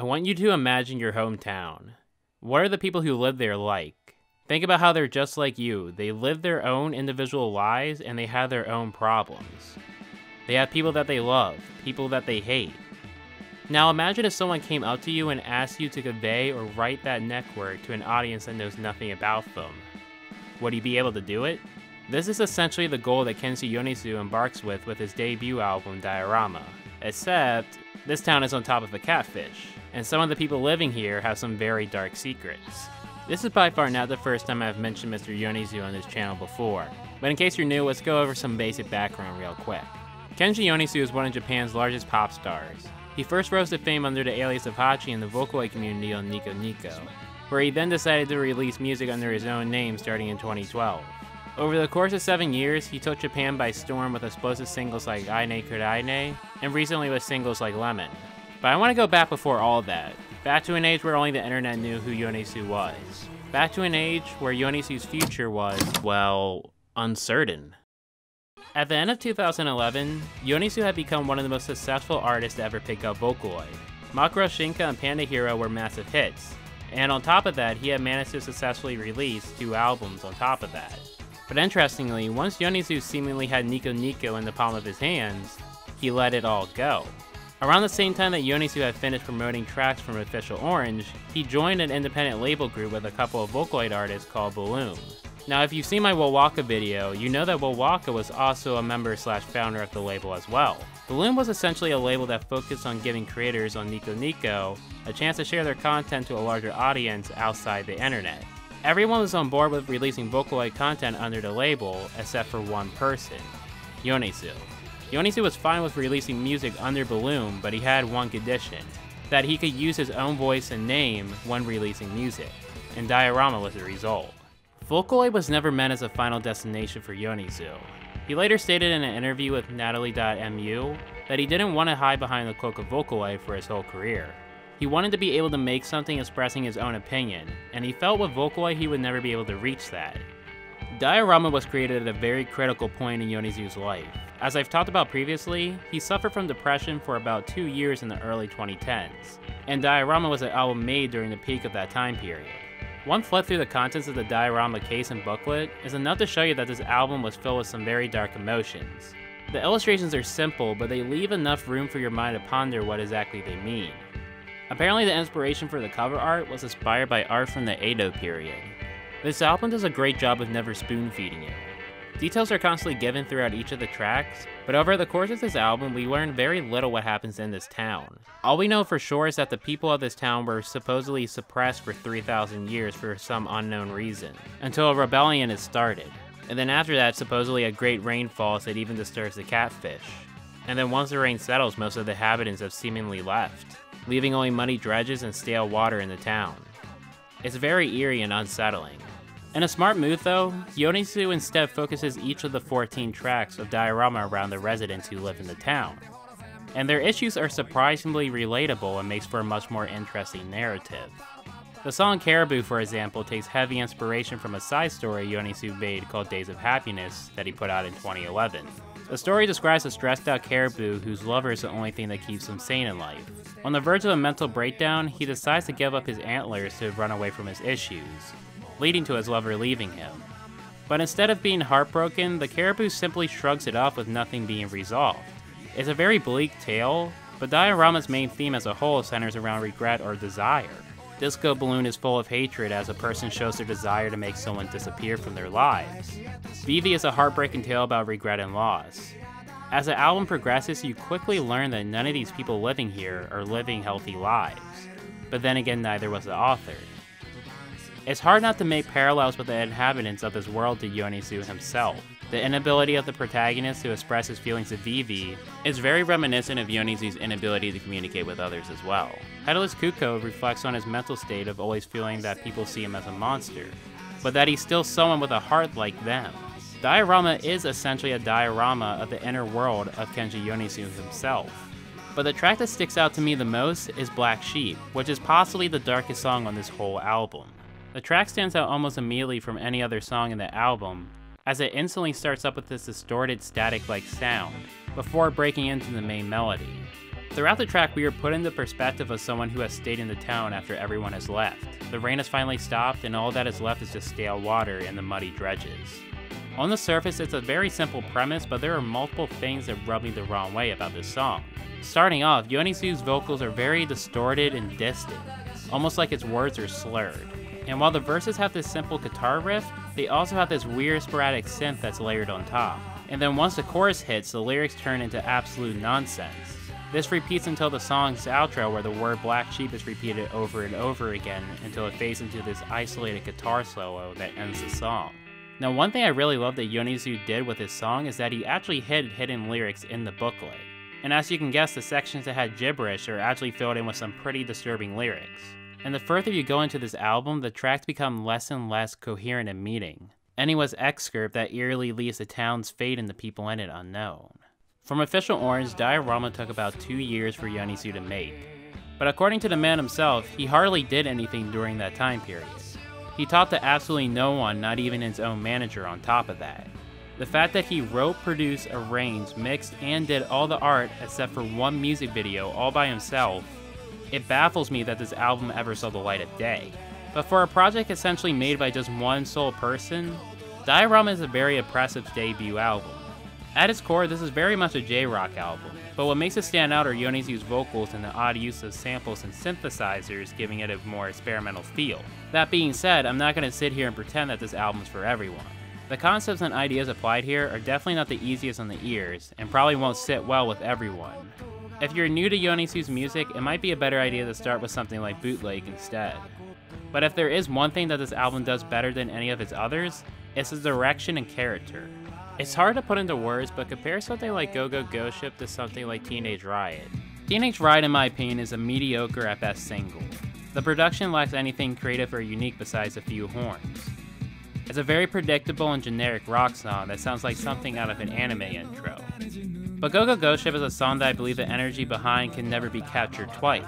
I want you to imagine your hometown. What are the people who live there like? Think about how they're just like you. They live their own individual lives and they have their own problems. They have people that they love, people that they hate. Now imagine if someone came up to you and asked you to convey or write that network to an audience that knows nothing about them. Would you be able to do it? This is essentially the goal that Kenshi Yonezu embarks with his debut album, Diorama. Except, this town is on top of a catfish, and some of the people living here have some very dark secrets. This is by far not the first time I've mentioned Mr. Yonezu on this channel before, but in case you're new, let's go over some basic background real quick. Kenshi Yonezu is one of Japan's largest pop stars. He first rose to fame under the alias of Hachi in the Vocaloid community on Nico Nico, where he then decided to release music under his own name starting in 2012. Over the course of 7 years, he took Japan by storm with explosive singles like Aine Kuraine, and recently with singles like Lemon. But I want to go back before all that, back to an age where only the internet knew who Yonezu was. Back to an age where Yonezu's future was, well, uncertain. At the end of 2011, Yonezu had become one of the most successful artists to ever pick up Vocaloid. Makura Shinka and Panda Hero were massive hits, and on top of that, he had managed to successfully release 2 albums on top of that. But interestingly, once Yonezu seemingly had Nico Nico in the palm of his hands, he let it all go. Around the same time that Yonezu had finished promoting tracks from Official Orange, he joined an independent label group with a couple of Vocaloid artists called Balloon. Now if you've seen my Wowaka video, you know that Wowaka was also a member/founder of the label as well. Balloon was essentially a label that focused on giving creators on Nico Nico a chance to share their content to a larger audience outside the internet. Everyone was on board with releasing Vocaloid content under the label, except for one person, Yonezu. Yonezu was fine with releasing music under Balloon, but he had one condition, that he could use his own voice and name when releasing music, and Diorama was the result. Vocaloid was never meant as a final destination for Yonezu. He later stated in an interview with Natalie.mu that he didn't want to hide behind the cloak of Vocaloid for his whole career. He wanted to be able to make something expressing his own opinion, and he felt with Vocaloid he would never be able to reach that. Diorama was created at a very critical point in Yonezu's life. As I've talked about previously, he suffered from depression for about 2 years in the early 2010s, and Diorama was an album made during the peak of that time period. One flip through the contents of the Diorama case and booklet is enough to show you that this album was filled with some very dark emotions. The illustrations are simple, but they leave enough room for your mind to ponder what exactly they mean. Apparently the inspiration for the cover art was inspired by art from the Edo period. This album does a great job of never spoon-feeding you. Details are constantly given throughout each of the tracks, but over the course of this album we learn very little what happens in this town. All we know for sure is that the people of this town were supposedly suppressed for 3,000 years for some unknown reason, until a rebellion is started. And then after that, supposedly a great rain falls that even disturbs the catfish. And then once the rain settles, most of the inhabitants have seemingly left, leaving only muddy dredges and stale water in the town. It's very eerie and unsettling. In a smart move though, Yonezu instead focuses each of the 14 tracks of Diorama around the residents who live in the town. And their issues are surprisingly relatable and makes for a much more interesting narrative. The song Caribou, for example, takes heavy inspiration from a side story Yonezu made called Days of Happiness that he put out in 2011. The story describes a stressed out caribou whose lover is the only thing that keeps him sane in life. On the verge of a mental breakdown, he decides to give up his antlers to run away from his issues, leading to his lover leaving him. But instead of being heartbroken, the caribou simply shrugs it off with nothing being resolved. It's a very bleak tale, but Diorama's main theme as a whole centers around regret or desire. Disco Balloon is full of hatred as a person shows their desire to make someone disappear from their lives. Vivi is a heartbreaking tale about regret and loss. As the album progresses, you quickly learn that none of these people living here are living healthy lives. But then again, neither was the author. It's hard not to make parallels with the inhabitants of this world to Yonezu himself. The inability of the protagonist to express his feelings to Vivi is very reminiscent of Yonezu's inability to communicate with others as well. Headless Kuko reflects on his mental state of always feeling that people see him as a monster, but that he's still someone with a heart like them. Diorama is essentially a diorama of the inner world of Kenshi Yonezu himself. But the track that sticks out to me the most is Black Sheep, which is possibly the darkest song on this whole album. The track stands out almost immediately from any other song in the album, as it instantly starts up with this distorted static-like sound, before breaking into the main melody. Throughout the track, we are put in the perspective of someone who has stayed in the town after everyone has left. The rain has finally stopped, and all that is left is just stale water and the muddy dredges. On the surface, it's a very simple premise, but there are multiple things that rub me the wrong way about this song. Starting off, Yonezu's vocals are very distorted and distant, almost like its words are slurred. And while the verses have this simple guitar riff, they also have this weird sporadic synth that's layered on top. And then once the chorus hits, the lyrics turn into absolute nonsense. This repeats until the song's outro, where the word black sheep is repeated over and over again until it fades into this isolated guitar solo that ends the song. Now, one thing I really love that Yonezu did with this song is that he actually hid hidden lyrics in the booklet. And as you can guess, the sections that had gibberish are actually filled in with some pretty disturbing lyrics. And the further you go into this album, the tracks become less and less coherent in meaning. Ending with excerpt that eerily leaves the town's fate and the people in it unknown. From Official Orange, Diorama took about 2 years for Yonezu to make. But according to the man himself, he hardly did anything during that time period. He talked to absolutely no one, not even his own manager on top of that. The fact that he wrote, produced, arranged, mixed, and did all the art except for one music video all by himself, it baffles me that this album ever saw the light of day. But for a project essentially made by just one sole person, Diorama is a very impressive debut album. At its core, this is very much a J-rock album, but what makes it stand out are Yonezu's vocals and the odd use of samples and synthesizers, giving it a more experimental feel. That being said, I'm not going to sit here and pretend that this album is for everyone. The concepts and ideas applied here are definitely not the easiest on the ears, and probably won't sit well with everyone. If you're new to Yonezu's music, it might be a better idea to start with something like Bootleg instead. But if there is one thing that this album does better than any of its others, it's its direction and character. It's hard to put into words, but compare something like Go Go Go Ship to something like Teenage Riot. Teenage Riot, in my opinion, is a mediocre at best single. The production lacks anything creative or unique besides a few horns. It's a very predictable and generic rock song that sounds like something out of an anime intro. But Go Go Go Ship is a song that I believe the energy behind can never be captured twice.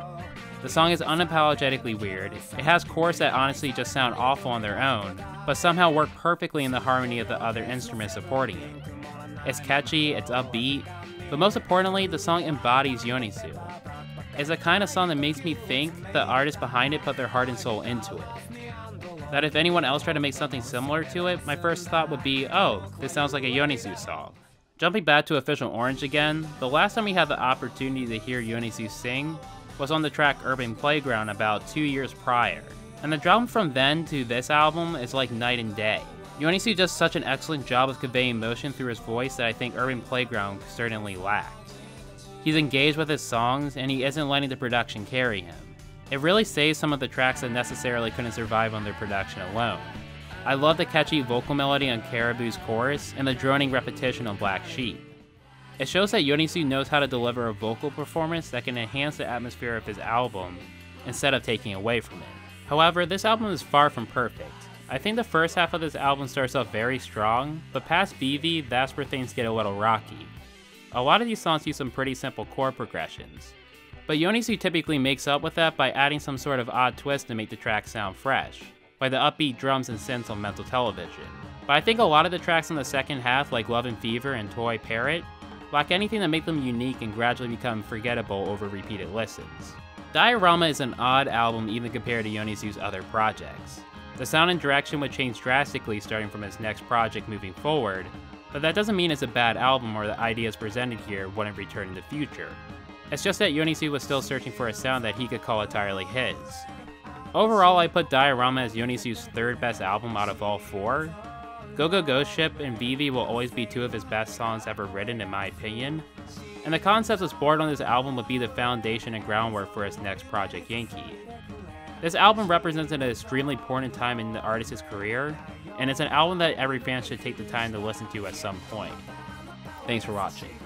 The song is unapologetically weird. It has chords that honestly just sound awful on their own, but somehow work perfectly in the harmony of the other instruments supporting it. It's catchy, it's upbeat, but most importantly, the song embodies Yonezu. It's the kind of song that makes me think the artists behind it put their heart and soul into it. That if anyone else tried to make something similar to it, my first thought would be, oh, this sounds like a Yonezu song. Jumping back to Official Orange again, the last time we had the opportunity to hear Yonezu sing was on the track Urban Playground about 2 years prior. And the drop from then to this album is like night and day. Yonezu does such an excellent job of conveying emotion through his voice that I think Urban Playground certainly lacked. He's engaged with his songs, and he isn't letting the production carry him. It really saves some of the tracks that necessarily couldn't survive on their production alone. I love the catchy vocal melody on Caribou's chorus, and the droning repetition on Black Sheep. It shows that Yonezu knows how to deliver a vocal performance that can enhance the atmosphere of his album, instead of taking away from it. However, this album is far from perfect. I think the first half of this album starts off very strong, but past BV, that's where things get a little rocky. A lot of these songs use some pretty simple chord progressions, but Yonezu typically makes up with that by adding some sort of odd twist to make the track sound fresh, like the upbeat drums and synths on Mental Television. But I think a lot of the tracks in the second half, like Love and Fever and Toy Parrot, lack anything that make them unique and gradually become forgettable over repeated listens. Diorama is an odd album even compared to Yonezu's other projects. The sound and direction would change drastically starting from his next project moving forward, but that doesn't mean it's a bad album or the ideas presented here wouldn't return in the future. It's just that Yonezu was still searching for a sound that he could call entirely his. Overall, I put Diorama as Yonezu's third best album out of all 4. Go Go Go Ship and BV will always be 2 of his best songs ever written in my opinion, and the concepts explored on this album would be the foundation and groundwork for his next project, Yankee. This album represents an extremely important time in the artist's career, and it's an album that every fan should take the time to listen to at some point. Thanks for watching.